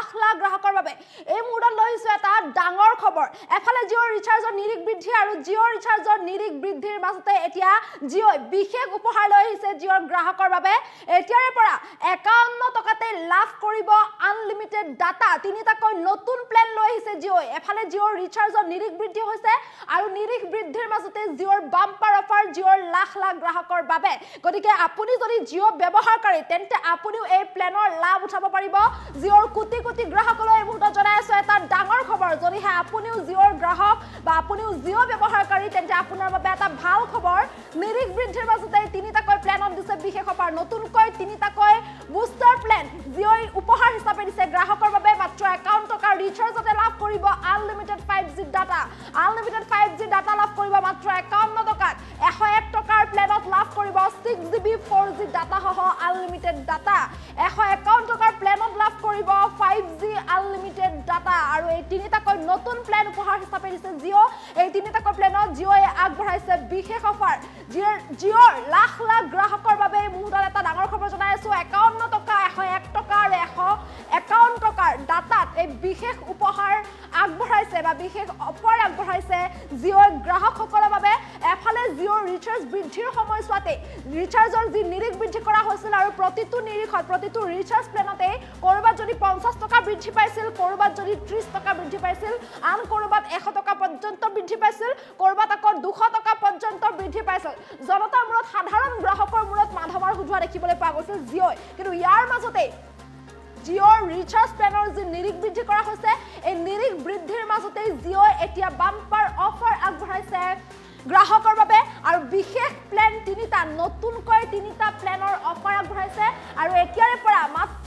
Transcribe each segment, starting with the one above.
লাখ লাখ গ্ৰাহকৰ বাবে এই মুহূৰ্তত লৈছো এটা ডাঙৰ খবৰ এফালে জিঅ'ৰ ৰিচাৰ্জৰ নিৰিখ বৃদ্ধি আৰু জিঅ'ৰ ৰিচাৰ্জৰ নিৰিখ বৃদ্ধিৰ মাজতে এতিয়া জিঅ'ই বিশেষ উপহাৰ লৈ আহিছে জিঅ'ৰ গ্ৰাহকৰ বাবে এতিয়াৰে পৰা 51 টকাতে লাভ কৰিব আনলিমিটেড ডাটা তিনিটাকৈ নতুন প্ল্যান লৈ আহিছে জিঅ'ই এফালে জিঅ'ৰ ৰিচাৰ্জৰ নিৰিখ বৃদ্ধি হৈছে আৰু নিৰিখ বৃদ্ধিৰ মাজতে জিঅ'ৰ বাম্পাৰ অফাৰ জিঅ'ৰ লাখ লাখ গ্ৰাহকৰ বাবে গতিকে আপুনি যদি জিঅ' ব্যৱহাৰকাৰী তেন্তে আপুনিও এই প্ল্যানৰ লাভ উঠাব পাৰিব জিঅ'ৰ কোটি কোটি গ্ৰাহকলৈ এই মুহূৰ্তত জনাই আছো এটা ডাঙৰ খবৰ যদিহে আপুনিও জিঅ'ৰ গ্ৰাহক বা আপুনিও জিঅ' ব্যৱহাৰকাৰী তেন্তে আপোনাৰ বাবে এটা ভাল খবৰ নিৰিখ বৃদ্ধিৰ মাজতে তিনিটাকৈ প্ল্যানত দিছে বিশেষ অফাৰ নতুনকৈ তিনিটাকৈ বুষ্টাৰ প্ল্যান জিঅ'ই উপহাৰ হিচাপে দিছে গ্ৰাহকৰ বাবে মাত্ৰ 51 টকা ৰিচাৰ্জতে লাভ কৰিব unlimited 5G data unlimited 5G data লাভ কৰিব মাত্ৰ 51 টকাত 101 টকাৰ প্ল্যানত লাভ কৰিব 6GB 4G ডাটা সহ আনলিমিটেড ডাটা 151 টকাৰ প্ল্যানত লাভ কৰিব 5G আনলিমিটেড ডাটা আৰু এই তিনিটাকৈ নতুন প্ল্যান উপহাৰ হিচাপে দিছে জিঅ' এই তিনিটাকৈ প্ল্যানত জিঅ'য়ে আগবঢ়াইছে বিশেষ অফাৰ জিঅ'ৰ লাখ লাখ গ্ৰাহকৰ বাবে মুহূৰ্তত এটা ডাঙৰ খবৰ জনাই আছো 51 টকা 101 টকা আৰু 151 টকাৰ ডাটাত এই বিশেষ উপহাৰ আগবঢ়াইছে বা বিশেষ অফাৰ আগবঢ়াইছে জিঅ'ৰ গ্ৰাহকসকলৰ বাবে এফালে জিঅ'ৰ ৰিচাৰ্জ বৃদ্ধিৰ সময়ছোৱাতে ৰিচাৰ্জৰ যি নিৰিখ বৃদ্ধি কৰা হৈছিল আৰু প্ৰতিটো নিৰিখত প্ৰতিটো ৰিচাৰ্জ প্লেনতে কৰবাত যদি 50 টকা বৃদ্ধি পাইছিল কৰবাত যদি 30 টকা বৃদ্ধি পাইছিল আন কৰবাত 100 টকা পৰ্যন্ত বৃদ্ধি পাইছিল কৰবাত আকৌ 200 টকা পৰ্যন্ত বৃদ্ধি পাইছিল জনতাৰ মূৰত সাধাৰণ গ্ৰাহকৰ মূৰত মাধমাৰ হুধুৱা দেখিবলৈ পোৱা গৈছিল জিঅ'ই কিন্তু ইয়াৰ মাজতে জিঅ'ৰ ৰিচাৰ্জ প্লেনৰ যি নিৰিখ বৃদ্ধি কৰা হৈছে এই নিৰিখ বৃদ্ধিৰ মাজতে জিঅ'ই এতিয়া বাম্পাৰ অফাৰ আগবঢ়াইছে গ্ৰাহকৰ বাবে আৰু বিশেষ প্ল্যান তিনিটা নতুনকৈ তিনিটা প্ল্যানৰ অফাৰ আগবঢ়াইছে আৰু এতিয়াৰে পৰা মাত্ৰ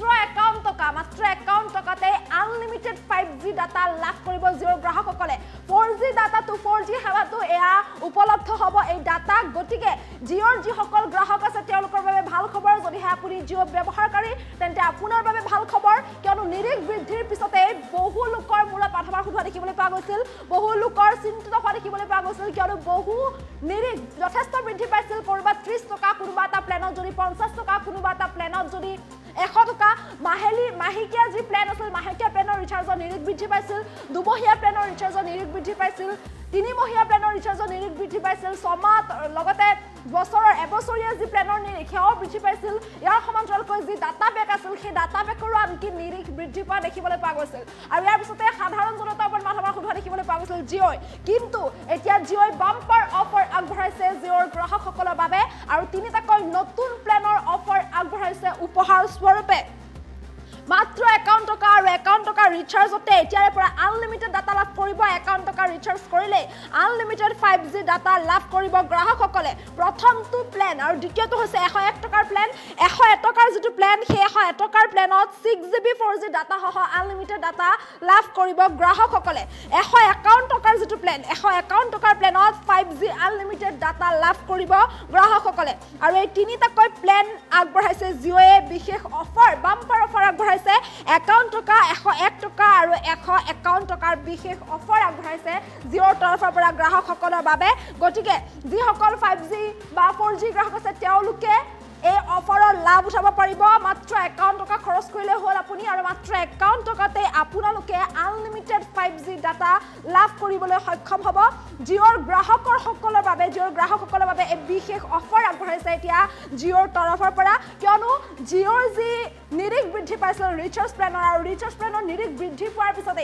51 টকাতে আনলিমিটেড 5G ডাটা লাভ কৰিব জিঅ'ৰ গ্ৰাহকসকলে 4G ডাটা টু 4G সেৱাটো এয়া উপলব্ধ হ'ব এই ডাটা গতিকে জিঅ'ৰ যিসকল গ্ৰাহক আছে তেওঁলোকৰ বাবে ভাল খবৰ যদিহে আপুনি জিঅ' ব্যৱহাৰকাৰী তেন্তে আপোনাৰ বাবে ভাল খবৰ কিয়নো নিৰিখ বৃদ্ধিৰ পিছতে বহু লোকৰ মূৰত মাধমাৰ হুধুৱা দেখিবলৈ পোৱা গৈছিল বহু লোকৰ চিন্তিত হোৱা দেখিবলৈ পোৱা গৈছিল কিয়নো বহু নিৰিখ যথেষ্ট বৃদ্ধি পাইছিল কৰবাত 30 টকা কোনোবা এটা প্লেনত যদি 50 টকা কোনোবা এটা প্লেনত যদি 100 টকা মাহিকিয়া যি প্লেন আছিল মাহিকিয়া প্লেনৰ ৰিচাৰ্জৰ নিৰিখ বৃদ্ধি পাইছিল দুমহীয়া প্লেনৰ ৰিচাৰ্জৰ নিৰিখ বৃদ্ধি পাইছিল তিনিমহীয়া প্লেনৰ ৰিচাৰ্জৰ নিৰিখ বৃদ্ধি পাইছিল ছমাহ লগতে বছৰৰ এবছৰীয়া যি প্লেনৰ নিৰিখ সেয়াও বৃদ্ধি পাইছিল ইয়াৰ সমান্তৰালকৈ যি ডাটা পেক আছিল সেই ডাটা পেকৰো আনকি নিৰিখ বৃদ্ধি পোৱা দেখিবলৈ পোৱা গৈছিল আৰু ইয়াৰ পিছতে সাধাৰণ জনতাৰ ওপৰত মাধমাৰ হুধুৱা দেখিবলৈ পোৱা গৈছিল জিঅ'ই কিন্তু এতিয়া জিঅ'ই বাম্পাৰ অফাৰ আগবঢ়াইছে জিঅ'ৰ গ্ৰাহকসকলৰ বাবে আৰু তিনিটাকৈ নতুন প্লেনৰ অফাৰ আগবঢ়াইছে উপহাৰ স্বৰূপে মাত্ৰ 51 টকা আৰু 51 টকা ৰিচাৰ্জতে এতিয়াৰে পৰা আনলিমিটেড ডাটা লাভ কৰিব 51 টকা ৰিচাৰ্জ কৰিলে আনলিমিটেড 5G ডাটা লাভ কৰিব গ্ৰাহকসকলে প্ৰথমটো প্ল্যান আৰু দ্বিতীয়টো হৈছে 101 টকাৰ প্ল্যান 101 টকাৰ যিটো প্ল্যান সেই 101 টকাৰ প্ল্যানত 6GB 4G ডাটা সহ আনলিমিটেড ডাটা লাভ কৰিব গ্ৰাহকসকলে 151 টকাৰ যিটো প্ল্যান 151 টকাৰ প্ল্যানত 5G আনলিমিটেড ডাটা লাভ কৰিব গ্ৰাহকসকলে আৰু এই তিনিটাকৈ প্ল্যান আগবঢ়াইছে জিঅ'য়ে বিশেষ অফাৰ বাম্পাৰ অফাৰ আগবঢ়াইছে 51 টকা 101 টকা আৰু 151 টকাৰ বিশেষ অফাৰ আগবঢ়াইছে জিঅ'ৰ তৰফৰ পৰা গ্ৰাহকসকলৰ বাবে গতিকে যিসকল 5G বা 4G গ্ৰাহক আছে তেওঁলোকে এই অফাৰৰ লাভ উঠাব পাৰিব মাত্ৰ 51 টকা খৰচ কৰিলে হ'ল আপুনি আৰু মাত্ৰ 51 টকাতে আপোনালোকে আনলিমিটেড 5G ডাটা লাভ কৰিবলৈ সক্ষম হ'ব জিঅ'ৰ গ্ৰাহকসকলৰ বাবে এই বিশেষ অফাৰ আগবঢ়াইছে এতিয়া জিঅ'ৰ তৰফৰ পৰা কিয়নো জিঅ'ৰ যি নিৰিখ বৃদ্ধি পাইছিল ৰিচাৰ্জ প্লেনৰ আৰু ৰিচাৰ্জ প্লেনৰ নিৰিখ বৃদ্ধি পোৱাৰ পিছতে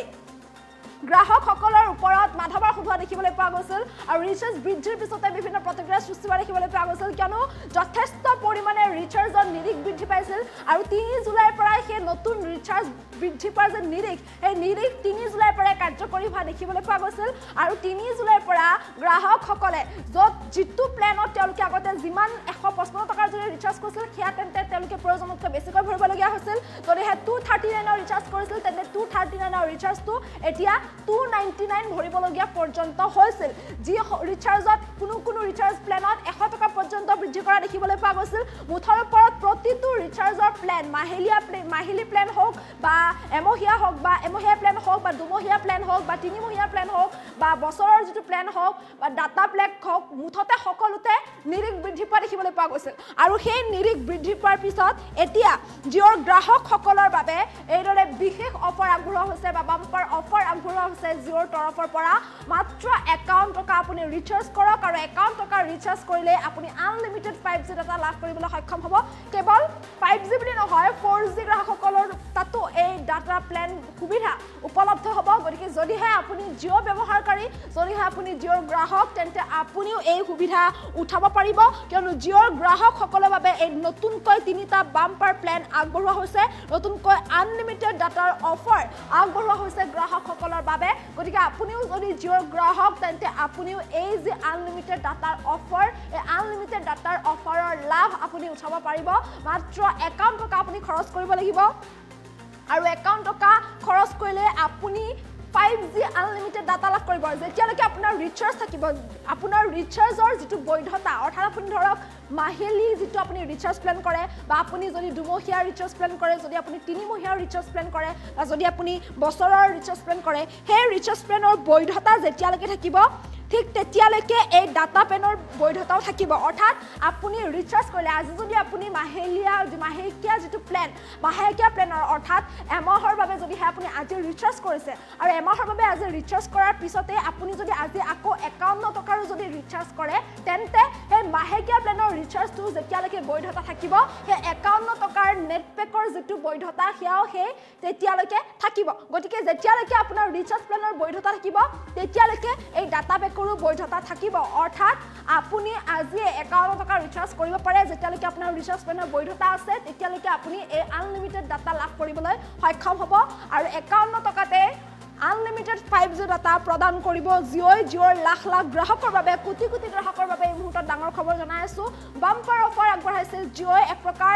গ্ৰাহকসকলৰ ওপৰত মাধমাৰ হুধুৱা দেখিবলৈ পোৱা গৈছিল আৰু ৰিচাৰ্জ বৃদ্ধিৰ পিছতে বিভিন্ন প্ৰতিক্ৰিয়া সৃষ্টি হোৱা দেখিবলৈ পোৱা গৈছিল কিয়নো যথেষ্ট পৰিমাণে ৰিচাৰ্জৰ নিৰিখ বৃদ্ধি পাইছিল আৰু 3 জুলাইৰ পৰা সেই নতুন ৰিচাৰ্জ বৃদ্ধি পোৱাৰ যে নিৰিখ সেই নিৰিখ 3 জুলাইৰ পৰা কাৰ্যকৰী হোৱা দেখিবলৈ পোৱা গৈছিল আৰু 3 জুলাইৰ পৰা গ্ৰাহকসকলে য'ত যিটো প্লেনত তেওঁলোকে আগতে যিমান 155 টকাৰ যদি ৰিচাৰ্জ কৰিছিল সেয়া তেন্তে তেওঁলোকে প্ৰয়োজনতকৈ বেছিকৈ ভৰিবলগীয়া হৈছিল যদিহে 239ৰ ৰিচাৰ্জ কৰিছিল তেন্তে 239ৰ ৰিচাৰ্জটো এতিয়া 299 ভৰিবলগীয়া পৰ্যন্ত হৈছিল যি ৰিচাৰ্জত কোনো ৰিচাৰ্জ প্লেনত 100 টকা পৰ্যন্ত বৃদ্ধি কৰা দেখিবলৈ পোৱা গৈছিল মুঠৰ ওপৰত প্ৰতিটো ৰিচাৰ্জৰ প্লেন মাহিলী প্লেন হওক বা এমহীয়া হওক বা এমহীয়া প্লেন হওক বা দুমহীয়া প্লেন হওক বা তিনিমহীয়া প্লেন হওক বা বছৰৰ যিটো প্লেন হওক বা ডাটা প্লেন হওক মুঠতে সকলোতে নিৰিখ বৃদ্ধি পোৱা দেখিবলৈ পোৱা গৈছিল আৰু সেই নিৰিখ বৃদ্ধি পোৱাৰ পিছত এতিয়া জিঅ'ৰ গ্ৰাহকসকলৰ বাবে এইদৰে বিশেষ অফাৰ আগবঢ়োৱা হৈছে বা বাম্পাৰ অফাৰ আগবঢ়োৱা হৈছে জিঅ'ৰ তৰফৰ পৰা মাত্ৰ 51 টকা আপুনি ৰিচাৰ্জ কৰক আৰু 51 টকা ৰিচাৰ্জ কৰিলে আপুনি আনলিমিটেড 5G ডাটা লাভ কৰিবলৈ সক্ষম হ'ব কেৱল 5G বুলি নহয় 4G গ্ৰাহকসকলৰ তাতো এই ডাটা প্লেন সুবিধা উপলব্ধ হ'ব গতিকে যদিহে আপুনি জিঅ' ব্যৱহাৰকাৰী যদিহে আপুনি জিঅ'ৰ গ্ৰাহক তেন্তে আপুনিও এই সুবিধা উঠাব পাৰিব কিয়নো জিঅ'ৰ গ্ৰাহকসকলৰ বাবে এই নতুনকৈ তিনিটা বাম্পাৰ প্লেন আগবঢ়োৱা হৈছে নতুনকৈ আনলিমিটেড ডাটাৰ অফাৰ আগবঢ়োৱা হৈছে গ্ৰাহকসকলৰ বাবে গতিকে আপুনিও যদি জিঅ'ৰ গ্ৰাহক তেন্তে আপুনিও এই যে আনলিমিটেড ডাটাৰ অফাৰ এই আনলিমিটেড ডাটাৰ অফাৰৰ লাভ আপুনি উঠাব পাৰিব মাত্ৰ 51 টকা আপুনি খৰচ কৰিব লাগিব আৰু 51 টকা খৰচ কৰিলে আপুনি 5G আনলিমিটেড ডাটা লাভ কৰিব যেতিয়ালৈকে আপোনাৰ ৰিচাৰ্জ থাকিব আপোনাৰ ৰিচাৰ্জৰ যিটো বৈধতা অৰ্থাৎ আপুনি ধৰক মাহিলী যিটো আপুনি ৰিচাৰ্জ প্লেন কৰে বা আপুনি যদি দুমহীয়া ৰিচাৰ্জ প্লেন কৰে যদি আপুনি তিনিমহীয়া ৰিচাৰ্জ প্লেন কৰে বা যদি আপুনি বছৰৰ ৰিচাৰ্জ প্লেন কৰে সেই ৰিচাৰ্জ প্লেনৰ বৈধতা যেতিয়ালৈকে থাকিব ঠিক তেতিয়ালৈকে এই ডাটা প্লেনৰ বৈধতাও থাকিব অৰ্থাৎ আপুনি ৰিচাৰ্জ কৰিলে আজি যদি আপুনি মাহেকীয়া যিটো প্লেন মাহেকীয়া প্লেনৰ অৰ্থাৎ এমাহৰ বাবে যদিহে আপুনি আজি ৰিচাৰ্জ কৰিছে আৰু এমাহৰ বাবে আজি ৰিচাৰ্জ কৰাৰ পিছতে আপুনি যদি আজি আকৌ 51 টকাৰো যদি ৰিচাৰ্জ কৰে তেন্তে সেই মাহেকীয়া প্লেনৰ ৰিচাৰ্জটো যেতিয়ালৈকে বৈধতা থাকিব সেই 51 টকাৰ নেট পেকৰ যিটো বৈধতা সেয়াও সেই তেতিয়ালৈকে থাকিব গতিকে যেতিয়ালৈকে আপোনাৰ ৰিচাৰ্জ প্লেনৰ বৈধতা থাকিব তেতিয়ালৈকে এই ডাটা পেকৰ বৈধতা থাকিব অৰ্থাৎ আপুনি আজি 51 টকা ৰিচাৰ্জ কৰিব পাৰে যেতিয়ালৈকে আপোনাৰ ৰিচাৰ্জ প্লেনৰ বৈধতা আছে তেতিয়ালৈকে আপুনি এই আনলিমিটেড ডাটা লাভ কৰিবলৈ সক্ষম হ'ব আৰু 51 টকাতে আনলিমিটেড 5G ডাটা প্ৰদান কৰিব জিঅ'ৰ লাখ লাখ গ্ৰাহকৰ বাবে কোটি কোটি গ্ৰাহকৰ বাবে এই মুহূৰ্তত ডাঙৰ খবৰ জনাই আছো বাম্পাৰ অফাৰ আগবঢ়াইছে জিঅ'ই এক প্ৰকাৰ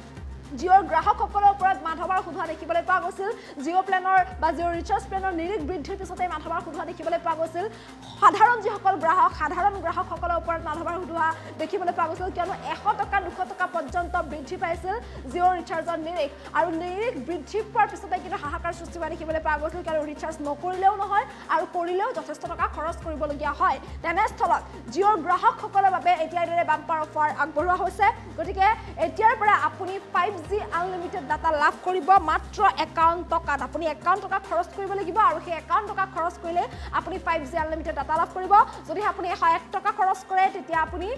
জিঅ'ৰ গ্ৰাহকসকলৰ ওপৰত মাধৱৰ সুধা দেখিবলৈ পোৱা গৈছিল জিঅ' প্লেনৰ বা জিঅ' ৰিচাৰ্জ প্লেনৰ নিৰিখ বৃদ্ধিৰ পিছতে মাধৱৰ সুধা দেখিবলৈ পোৱা গৈছিল সাধাৰণ যিসকল সাধাৰণ গ্ৰাহকসকলৰ ওপৰত মাধৱৰ সুধা দেখিবলৈ পোৱা গৈছিল কিয়নো 100 টকা 200 টকা পৰ্যন্ত বৃদ্ধি পাইছিল জিঅ' ৰিচাৰ্জৰ নিৰিখ আৰু নিৰিখ বৃদ্ধি পোৱাৰ পিছতে কিন্তু হাহাকাৰ সৃষ্টি হোৱা দেখিবলৈ পোৱা গৈছিল কাৰণ ৰিচাৰ্জ নকৰিলেও নহয় আৰু কৰিলেও যথেষ্ট টকা খৰচ কৰিবলগীয়া হয় তেনেস্থলত জিঅ'ৰ গ্ৰাহকসকলৰ বাবে এতিয়া দৰে বাম্পাৰ অফাৰ আগবঢ়োৱা হৈছে গতিকে এতিয়াৰ পৰা আপুনি 5G আনলিমিটেড ডাটা লাভ কৰিব মাত্ৰ 51 টকাত আপুনি 51 টকা খৰচ কৰিব লাগিব আৰু সেই 51 টকা খৰচ কৰিলে আপুনি 5G আনলিমিটেড ডাটা লাভ কৰিব যদি আপুনি 101 টকা খৰচ কৰে তেতিয়া আপুনি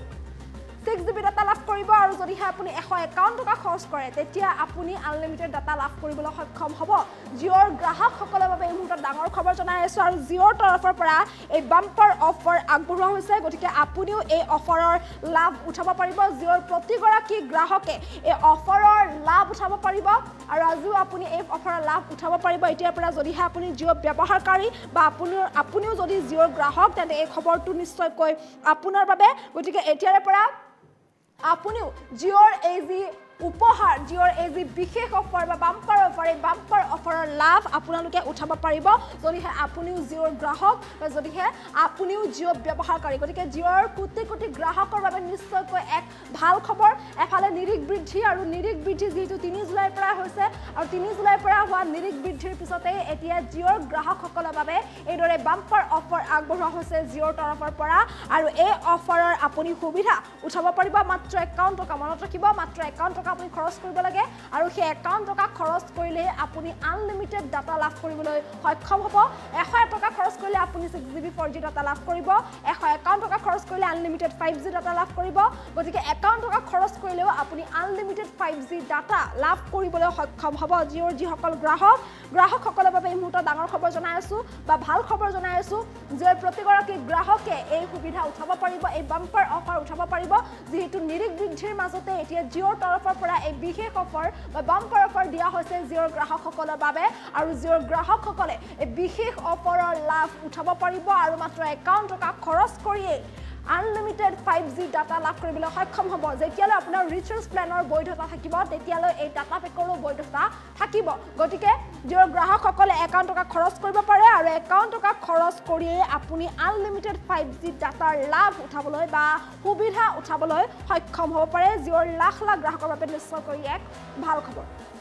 6GB ডাটা লাভ কৰিব আৰু যদিহে আপুনি 151 টকা খৰচ কৰে তেতিয়া আপুনি আনলিমিটেড ডাটা লাভ কৰিবলৈ সক্ষম হ'ব জিঅ'ৰ গ্ৰাহকসকলৰ বাবে এই মুহূৰ্তত ডাঙৰ খবৰ জনাই আছো আৰু জিঅ'ৰ তৰফৰ পৰা এই বাম্পাৰ অফাৰ আগবঢ়োৱা হৈছে গতিকে আপুনিও এই অফাৰৰ লাভ উঠাব পাৰিব জিঅ'ৰ প্ৰতিগৰাকী গ্ৰাহকে এই অফাৰৰ লাভ উঠাব পাৰিব আৰু আজিও আপুনি এই অফাৰৰ লাভ উঠাব পাৰিব এতিয়াৰ পৰা যদিহে আপুনি জিঅ' ব্যৱহাৰকাৰী বা আপুনিও যদি জিঅ'ৰ গ্ৰাহক তেন্তে এই খবৰটো নিশ্চয়কৈ আপোনাৰ বাবে গতিকে এতিয়াৰ পৰা আপুনিও জিঅ'ৰ এই যি উপহাৰ জিঅ'ৰ এই যি বিশেষ অফাৰ বা বাম্পাৰ অফাৰ এই বাম্পাৰ অফাৰৰ লাভ আপোনালোকে উঠাব পাৰিব যদিহে আপুনিও জিঅ'ৰ গ্ৰাহক বা যদিহে আপুনিও জিঅ' ব্যৱহাৰকাৰী গতিকে জিঅ'ৰ কোটি কোটি গ্ৰাহকৰ বাবে নিশ্চয়কৈ এক ভাল খবৰ এফালে নিৰিখ বৃদ্ধি আৰু নিৰিখ বৃদ্ধি যিহেতু 3 জুলাইৰ পৰা হৈছে আৰু 3 জুলাইৰ পৰা হোৱা নিৰিখ বৃদ্ধিৰ পিছতে এতিয়া জিঅ'ৰ গ্ৰাহকসকলৰ বাবে এইদৰে বাম্পাৰ অফাৰ আগবঢ়োৱা হৈছে জিঅ'ৰ তৰফৰ পৰা আৰু এই অফাৰৰ আপুনি সুবিধা উঠাব পাৰিব মাত্ৰ 51 টকা মনত ৰাখিব মাত্ৰ 51 টকা আপুনি খৰচ কৰিব লাগে আৰু সেই 51 টকা খৰচ কৰিলে আপুনি আনলিমিটেড ডাটা লাভ কৰিবলৈ সক্ষম হ'ব 101 টকা খৰচ কৰিলে আপুনি 6GB 4G ডাটা লাভ কৰিব 151 টকা খৰচ কৰিলে আনলিমিটেড 5G ডাটা লাভ কৰিব গতিকে 51 টকা খৰচ কৰিলেও আপুনি আনলিমিটেড 5G ডাটা লাভ কৰিবলৈ সক্ষম হ'ব জিঅ'ৰ যিসকল গ্ৰাহকসকলৰ বাবে এই মুহূৰ্তত ডাঙৰ খবৰ জনাই আছো বা ভাল খবৰ জনাই আছো যে প্ৰতিগৰাকী গ্ৰাহকে এই সুবিধা উঠাব পাৰিব এই বাম্পাৰ অফাৰ উঠাব পাৰিব যেহেতু নিৰিখ বৃদ্ধিৰ মাজতে এতিয়া জিঅ'ৰ তৰফৰ পৰা এই বিশেষ অফাৰ বা বাম্পাৰ অফাৰ দিয়া হৈছে জিঅ'ৰ গ্ৰাহকসকলৰ বাবে আৰু জিঅ'ৰ গ্ৰাহকসকলে এই বিশেষ অফাৰৰ লাভ উঠাব পাৰিব আৰু মাত্ৰ 51 টকা খৰচ কৰিয়ে আনলিমিটেড 5G ডাটা লাভ কৰিবলৈ সক্ষম হ'ব যেতিয়ালৈ আপোনাৰ ৰিচাৰ্জ প্লেনৰ বৈধতা থাকিব তেতিয়ালৈ এই ডাটা পেকৰো বৈধতা থাকিব গতিকে জিঅ'ৰ গ্ৰাহকসকলে 51 টকা খৰচ কৰিব পাৰে আৰু 51 টকা খৰচ কৰিয়ে আপুনি আনলিমিটেড 5G ডাটাৰ লাভ উঠাবলৈ বা সুবিধা উঠাবলৈ সক্ষম হ'ব পাৰে জিঅ'ৰ লাখ লাখ গ্ৰাহকৰ বাবে নিশ্চয়কৈ এক ভাল খবৰ